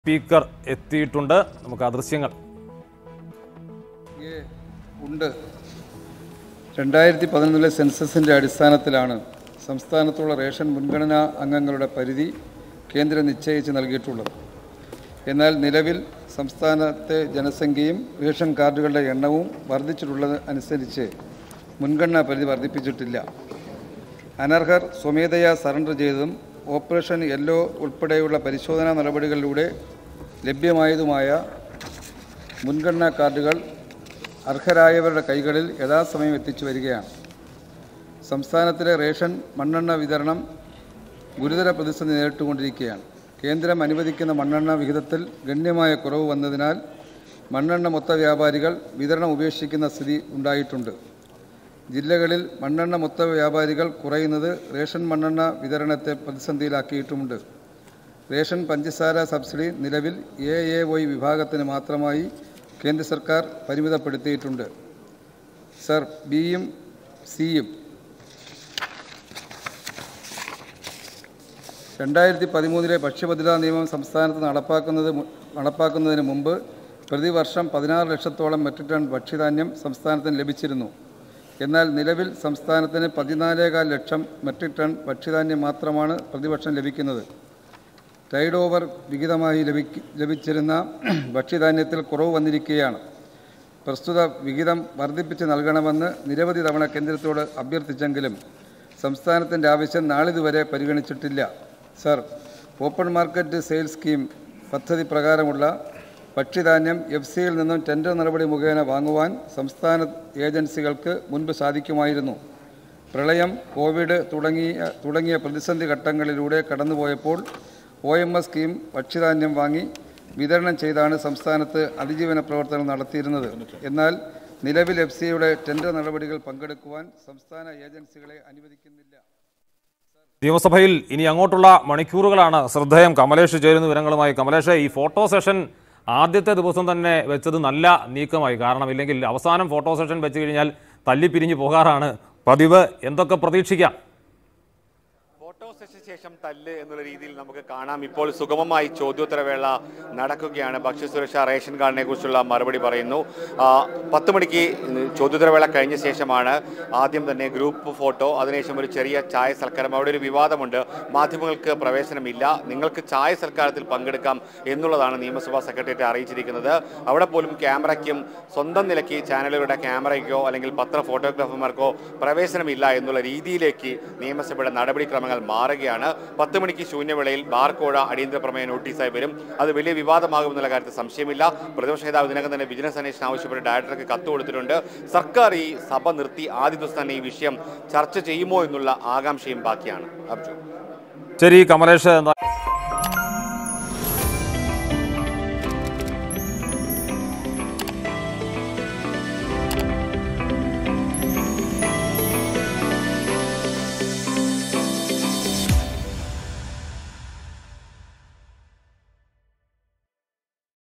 Speaker എത്തിയിട്ടുണ്ട്. നമുക്ക് ആ ദൃശ്യങ്ങൾ ഉണ്ട്. 2011 സെൻസസിൻ്റെ അടിസ്ഥാനത്തിലാണ് സംസ്ഥാനത്തുള്ള റേഷൻ മുൻഗണനാ അംഗങ്ങളുടെ പരിധി കേന്ദ്രം നിശ്ചയിച്ച് നൽകിയിട്ടുള്ളത്. എന്നാൽ നിലവിൽ സംസ്ഥാനത്തെ ജനസംഖ്യയും റേഷൻ കാർഡുകളുടെ എണ്ണവും വർദ്ധിച്ചിട്ടുള്ളത് അനുസരിച്ച് മുൻഗണനാ പരിധി വർദ്ധിപ്പിച്ചിട്ടില്ല. അനർഹർ സ്വമേധയാ സറണ്ടർ ചെയ്തതും ഓപ്പറേഷൻ യെല്ലോ ഉൾപ്പെടെയുള്ള പരിശോധനാ നടപടികളിലൂടെ ലഭ്യമായതുമായ മുൻഗണനാ കാർഡുകൾ അർഹരായവരുടെ കൈകളിൽ യഥാസമയം എത്തിച്ചു വരികയാണ്. സംസ്ഥാനത്തിലെ റേഷൻ മണ്ണെണ്ണ വിതരണം ഗുരുതര പ്രതിസന്ധി നേരിട്ടുകൊണ്ടിരിക്കുകയാണ്. കേന്ദ്രം അനുവദിക്കുന്ന മണ്ണെണ്ണ വിഹിതത്തിൽ ഗണ്യമായ കുറവ് വന്നതിനാൽ മണ്ണെണ്ണ മൊത്ത വ്യാപാരികൾ വിതരണം ഉപേക്ഷിക്കുന്ന സ്ഥിതി ഉണ്ടായിട്ടുണ്ട്. ജില്ലകളിൽ മണ്ണെണ്ണ മൊത്ത വ്യാപാരികൾ കുറയുന്നത് റേഷൻ മണ്ണെണ്ണ വിതരണത്തെ പ്രതിസന്ധിയിലാക്കിയിട്ടുമുണ്ട്. റേഷൻ പഞ്ചസാര സബ്സിഡി നിലവിൽ AAY വിഭാഗത്തിന് മാത്രമായി കേന്ദ്ര സർക്കാർ പരിമിതപ്പെടുത്തിയിട്ടുണ്ട്. സർ, ബിയും സിയും 2013 ഭക്ഷ്യഭദ്രതാ നിയമം സംസ്ഥാനത്ത് നടപ്പാക്കുന്നതിന് മുമ്പ് പ്രതിവർഷം 16 ലക്ഷത്തോളം മെട്രിക് ടൺ ഭക്ഷ്യധാന്യം സംസ്ഥാനത്തിന് ലഭിച്ചിരുന്നു. എന്നാൽ നിലവിൽ സംസ്ഥാനത്തിന് 14,4 ലക്ഷം മെട്രിക് ടൺ ഭക്ഷ്യധാന്യം മാത്രമാണ് പ്രതിവർഷം ലഭിക്കുന്നത്. ടൈഡ് ഓവർ വിഹിതമായി ലഭിച്ചിരുന്ന ഭക്ഷ്യധാന്യത്തിൽ കുറവ് വന്നിരിക്കുകയാണ്. പ്രസ്തുത വിഹിതം വർദ്ധിപ്പിച്ച് നൽകണമെന്ന് നിരവധി തവണ കേന്ദ്രത്തോട് അഭ്യർത്ഥിച്ചെങ്കിലും സംസ്ഥാനത്തിൻ്റെ ആവശ്യം നാളിതുവരെ പരിഗണിച്ചിട്ടില്ല. Sir, open market sales scheme പദ്ധതി പ്രകാരമുള്ള ഭക്ഷ്യധാന്യം FCയിൽ നിന്നും ടെൻഡർ നടപടി മുഖേന വാങ്ങുവാൻ സംസ്ഥാന ഏജൻസികൾക്ക് മുൻപ് സാധിക്കുമായിരുന്നു. പ്രളയം, കോവിഡ് തുടങ്ങിയ പ്രതിസന്ധി ഘട്ടങ്ങളിലൂടെ കടന്നുപോയപ്പോൾ OMS സ്കീം ഭക്ഷ്യധാന്യം വാങ്ങി വിതരണം ചെയ്താണ് സംസ്ഥാനത്ത് അതിജീവന പ്രവർത്തനങ്ങൾ നടത്തിയിരുന്നത്. എന്നാൽ നിലവിൽ FCയുടെ ടെൻഡർ നടപടികൾ പങ്കെടുക്കുവാൻ സംസ്ഥാന ഏജൻസികളെ അനുവദിക്കുന്നില്ല. നിയമസഭയിൽ ഇനി അങ്ങോട്ടുള്ള മണിക്കൂറുകളാണ് ശ്രദ്ധേയം. കമലേഷ് ചേരുന്ന വിവരങ്ങളുമായി. കമലേഷ്, ഈ ഫോട്ടോ സെഷൻ ആദ്യത്തെ ദിവസം തന്നെ വെച്ചത് നല്ല നീക്കമായി. കാരണം ഇല്ലെങ്കിൽ അവസാനം ഫോട്ടോ സെഷൻ വെച്ച് കഴിഞ്ഞാൽ തല്ലിപ്പിരിഞ്ഞു പോകാറാണ് പതിവ്. എന്തൊക്കെ പ്രതീക്ഷിക്കാം? ശേഷം തല്ല് എന്നുള്ള രീതിയിൽ നമുക്ക് കാണാം. ഇപ്പോൾ സുഗമമായി ചോദ്യോത്തരവേള നടക്കുകയാണ്. ഭക്ഷ്യസുരക്ഷ റേഷൻ കാർഡിനെ കുറിച്ചുള്ള മറുപടി പറയുന്നു. 10 മണിക്ക് ചോദ്യോത്തരവേള കഴിഞ്ഞ ശേഷമാണ് ആദ്യം തന്നെ ഗ്രൂപ്പ് ഫോട്ടോ, അതിനുശേഷം ഒരു ചെറിയ ചായ സൽക്കാരം. അവിടെ ഒരു വിവാദമുണ്ട്. മാധ്യമങ്ങൾക്ക് പ്രവേശനമില്ല, നിങ്ങൾക്ക് ചായ സൽക്കാരത്തിൽ പങ്കെടുക്കാം എന്നുള്ളതാണ് നിയമസഭാ സെക്രട്ടേറിയറ്റ് അറിയിച്ചിരിക്കുന്നത്. അവിടെ പോലും ക്യാമറയ്ക്കും സ്വന്തം നിലയ്ക്ക് ചാനലുകളുടെ ക്യാമറയ്ക്കോ അല്ലെങ്കിൽ ഫോട്ടോഗ്രാഫർമാർക്കോ പ്രവേശനമില്ല എന്നുള്ള രീതിയിലേക്ക് നിയമസഭയുടെ നടപടിക്രമങ്ങൾ മാറുകയാണ്. 10 മണിക്ക് ശൂന്യവേളയിൽ ബാർക്കോഴ അടിയന്തര പ്രമേയ നോട്ടീസായി വരും. അത് വലിയ വിവാദമാകുമെന്നുള്ള കാര്യത്തിൽ സംശയമില്ല. പ്രതിപക്ഷ നേതാവ് ഇതിനകം തന്നെ വിജിലൻസ് അന്വേഷണം ആവശ്യപ്പെട്ട് ഡയറക്ടർക്ക് കത്ത് കൊടുത്തിട്ടുണ്ട്. സർക്കാർ ഈ സഭ നിർത്തി ആദ്യ ദിവസം തന്നെ ഈ വിഷയം ചർച്ച ചെയ്യുമോ എന്നുള്ള ആകാംക്ഷയും ബാക്കിയാണ്. ശരി കമലേഷ്.